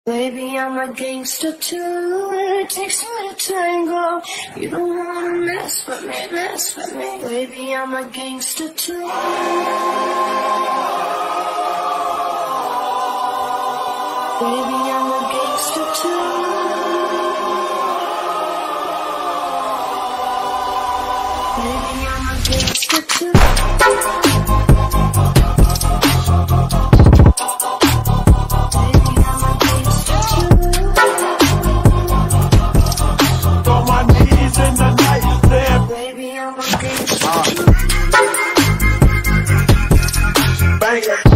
Baby, I'm a gangster too. It takes two to tango. You don't wanna mess with me, mess with me. Baby, I'm a gangster too. Baby, I'm a gangster too. Baby, I'm a gangster too. Banger.